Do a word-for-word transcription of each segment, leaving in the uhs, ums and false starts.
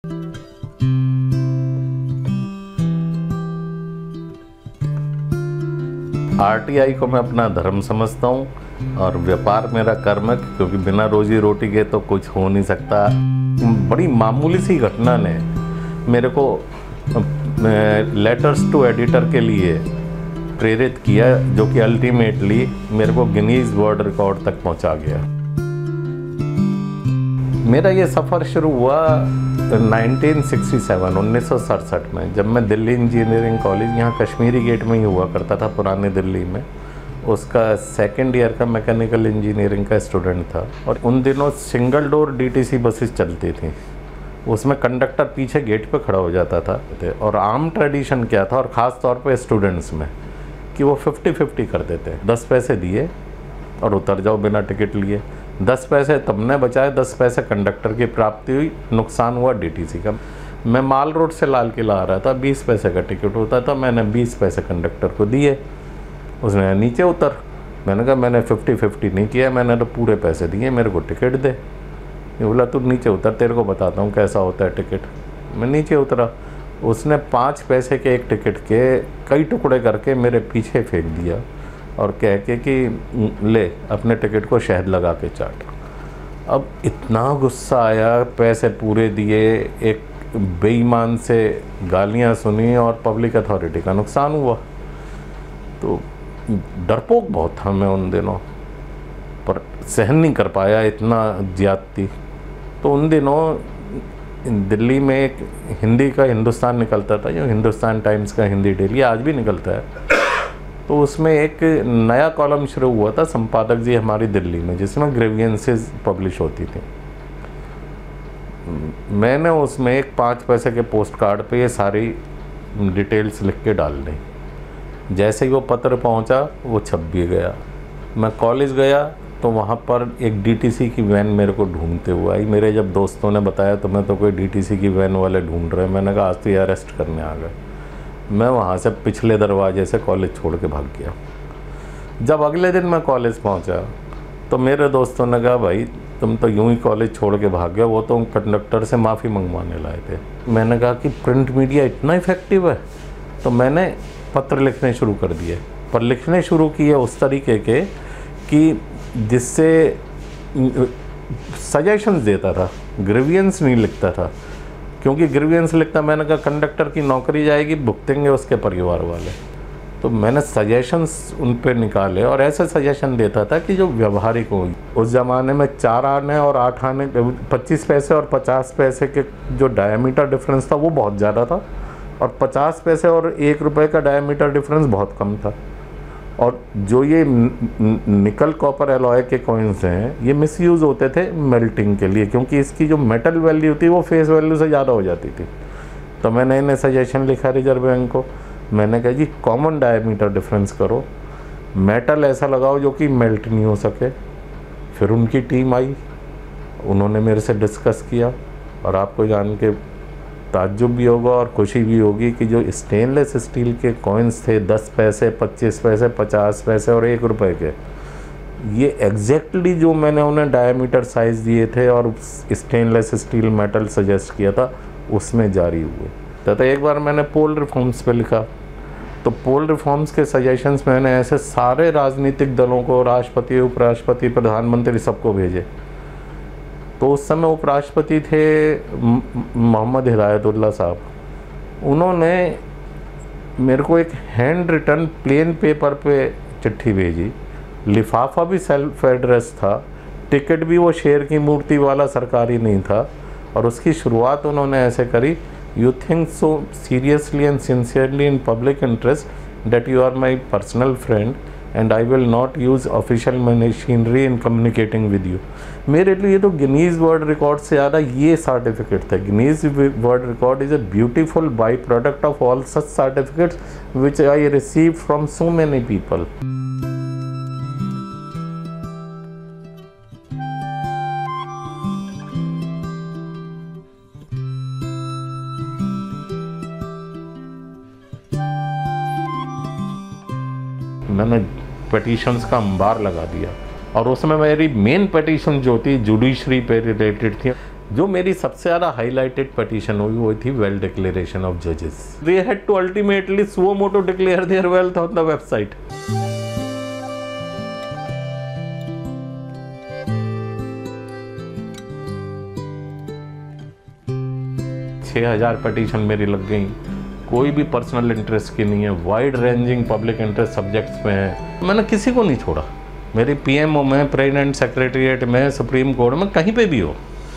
RTI को मैं अपना धर्म समझता हूँ और व्यापार मेरा कर्म है, क्योंकि बिना रोजी रोटी के तो कुछ हो नहीं सकता। बड़ी मामूली सी घटना ने मेरे को लेटर्स टू एडिटर के लिए प्रेरित किया, जो कि अल्टीमेटली मेरे को गिनीज वर्ल्ड रिकॉर्ड तक पहुंचा गया। मेरा ये सफ़र शुरू हुआ उन्नीस सौ सड़सठ उन्नीस सौ सड़सठ में, जब मैं दिल्ली इंजीनियरिंग कॉलेज यहाँ कश्मीरी गेट में ही हुआ करता था, पुराने दिल्ली में। उसका सेकेंड ईयर का मैकेनिकल इंजीनियरिंग का स्टूडेंट था। और उन दिनों सिंगल डोर डीटीसी बसेस चलती थी, उसमें कंडक्टर पीछे गेट पे खड़ा हो जाता था। और आम ट्रेडिशन क्या था, और ख़ास तौर पे स्टूडेंट्स में, कि वो फिफ्टी फिफ्टी कर देते। दस पैसे दिए और उतर जाओ बिना टिकट लिए। दस पैसे तुमने बचाए, दस पैसे कंडक्टर की प्राप्ति हुई, नुकसान हुआ डीटीसी का। मैं माल रोड से लाल किला आ रहा था, बीस पैसे का टिकट होता था, मैंने बीस पैसे कंडक्टर को दिए। उसने नीचे उतर, मैंने कहा मैंने फिफ्टी फिफ्टी नहीं किया, मैंने तो पूरे पैसे दिए, मेरे को टिकट दे। ये बोला तू नीचे उतर, तेरे को बताता हूँ कैसा होता है टिकट। मैं नीचे उतरा, उसने पाँच पैसे के एक टिकट के कई टुकड़े करके मेरे पीछे फेंक दिया और कह के कि ले अपने टिकट को शहद लगा के चाट। अब इतना गुस्सा आया, पैसे पूरे दिए, एक बेईमान से गालियां सुनी और पब्लिक अथॉरिटी का नुकसान हुआ। तो डरपोक बहुत था मैं उन दिनों, पर सहन नहीं कर पाया इतना ज्यादती। तो उन दिनों दिल्ली में एक हिंदी का हिंदुस्तान निकलता था, जो हिंदुस्तान टाइम्स का हिंदी डेली आज भी निकलता है। तो उसमें एक नया कॉलम शुरू हुआ था, संपादक जी हमारी दिल्ली में, जिसमें ग्रीवियंसेस पब्लिश होती थी। मैंने उसमें एक पाँच पैसे के पोस्ट कार्ड पे ये सारी डिटेल्स लिख के डाल दी। जैसे ही वो पत्र पहुंचा, वो छप भी गया। मैं कॉलेज गया तो वहाँ पर एक डीटीसी की वैन मेरे को ढूंढते हुए आई। मेरे जब दोस्तों ने बताया तो मैं तो कोई डीटीसी की वैन वाले ढूंढ रहे, मैंने कहा आज तो ये अरेस्ट करने आ गए। मैं वहाँ से पिछले दरवाजे से कॉलेज छोड़ के भाग गया। जब अगले दिन मैं कॉलेज पहुँचा तो मेरे दोस्तों ने कहा भाई तुम तो यूं ही कॉलेज छोड़ के भाग गए, वो तो कंडक्टर से माफ़ी मंगवाने लाए थे। मैंने कहा कि प्रिंट मीडिया इतना इफ़ेक्टिव है, तो मैंने पत्र लिखने शुरू कर दिए। पर लिखने शुरू किए उस तरीके के कि जिससे सजेशंस देता था, ग्रीवियंस नहीं लिखता था। क्योंकि ग्रीवियंस लिखता, मैंने कहा कंडक्टर की नौकरी जाएगी, भुगतेंगे उसके परिवार वाले। तो मैंने सजेशंस उन पे निकाले और ऐसे सजेशन देता था कि जो व्यवहारिक हो। उस ज़माने में चार आने और आठ आने, पच्चीस पैसे और पचास पैसे के जो डायमीटर डिफरेंस था वो बहुत ज़्यादा था, और पचास पैसे और एक रुपये का डायमीटर डिफरेंस बहुत कम था। और जो ये निकल कॉपर एलॉय के कॉइन्स हैं, ये मिसयूज़ होते थे मेल्टिंग के लिए, क्योंकि इसकी जो मेटल वैल्यू थी वो फेस वैल्यू से ज़्यादा हो जाती थी। तो मैंने इन्हें सजेशन लिखा रिजर्व बैंक को, मैंने कहा जी कॉमन डायमीटर डिफरेंस करो, मेटल ऐसा लगाओ जो कि मेल्ट नहीं हो सके। फिर उनकी टीम आई, उन्होंने मेरे से डिस्कस किया, और आपको जान के ताज्जुब भी होगा और खुशी भी होगी कि जो स्टेनलेस स्टील के कॉइन्स थे, दस पैसे, पच्चीस पैसे, पचास पैसे और एक रुपए के, ये एग्जैक्टली जो मैंने उन्हें डायमीटर साइज़ दिए थे और स्टेनलेस स्टील मेटल सजेस्ट किया था, उसमें जारी हुए। तो एक बार मैंने पोल रिफॉर्म्स पे लिखा, तो पोल रिफॉर्म्स के सजेशंस मैंने ऐसे सारे राजनीतिक दलों को, राष्ट्रपति, उपराष्ट्रपति, प्रधानमंत्री, सबको भेजे। तो उस समय उपराष्ट्रपति थे मोहम्मद हिदायतुल्लाह साहब। उन्होंने मेरे को एक हैंड रिटन प्लेन पेपर पे चिट्ठी भेजी, लिफाफा भी सेल्फ एड्रेस था, टिकट भी वो शेर की मूर्ति वाला सरकारी नहीं था, और उसकी शुरुआत उन्होंने ऐसे करी, you think so seriously and sincerely in public interest that you are my personal friend and I will not use official machinery in communicating with you. मेरे लिए तो गिनीज वर्ल्ड रिकॉर्ड से ज़्यादा ये सर्टिफिकेट था। Guinness world record is a beautiful by product of all such certificates which I receive from so many people. मैंने petitions का अंबार लगा दिया, और उसमें मेरी मेन पटिशन जो थी जुडिशरी पे रिलेटेड थी। जो मेरी सबसे ज़्यादा हाईलाइटेड पटिशन हुई वो थी वेल्थ डिक्लेरेशन ऑफ जजेस। They had to ultimately suo motu declare their wealth on the website. छः हज़ार पटिशन मेरी लग गई, कोई भी पर्सनल इंटरेस्ट की नहीं है, wide ranging public interest subjects में है। मैंने किसी को नहीं छोड़ा, मेरी पीएमओ में, प्रेसिडेंट सेक्रेटरीट में, सुप्रीम कोर्ट में, कहीं पे भी हो।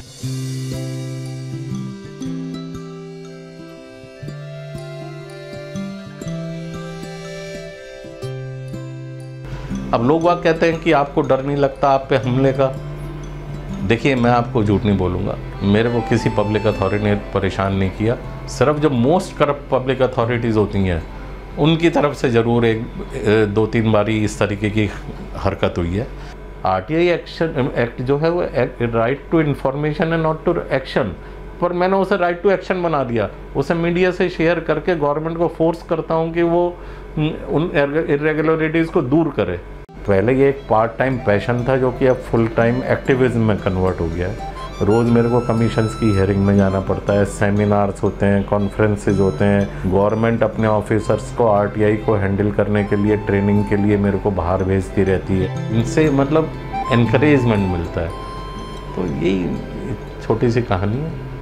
अब लोग वह कहते हैं कि आपको डर नहीं लगता आप पे हमले का। देखिए, मैं आपको झूठ नहीं बोलूँगा, मेरे को किसी पब्लिक अथॉरिटी ने परेशान नहीं किया। सिर्फ जो मोस्ट करप्ट पब्लिक अथॉरिटीज़ होती हैं उनकी तरफ से ज़रूर एक दो तीन बारी इस तरीके की हरकत हुई है। आरटीआई एक्शन एक्ट जो है वो right to information and not to action, पर मैंने उसे राइट टू एक्शन बना दिया। उसे मीडिया से शेयर करके गवर्नमेंट को फोर्स करता हूँ कि वो उन इरेगुलरिटीज़ को दूर करे। पहले ये एक पार्ट टाइम पैशन था जो कि अब फुल टाइम एक्टिविज्म में कन्वर्ट हो गया है। रोज़ मेरे को कमीशंस की हेयरिंग में जाना पड़ता है, सेमिनार्स होते हैं, कॉन्फ्रेंसेस होते हैं। गवर्नमेंट अपने ऑफिसर्स को आरटीआई को हैंडल करने के लिए, ट्रेनिंग के लिए मेरे को बाहर भेजती रहती है। इनसे मतलब एनकरेजमेंट मिलता है। तो यही छोटी सी कहानी है।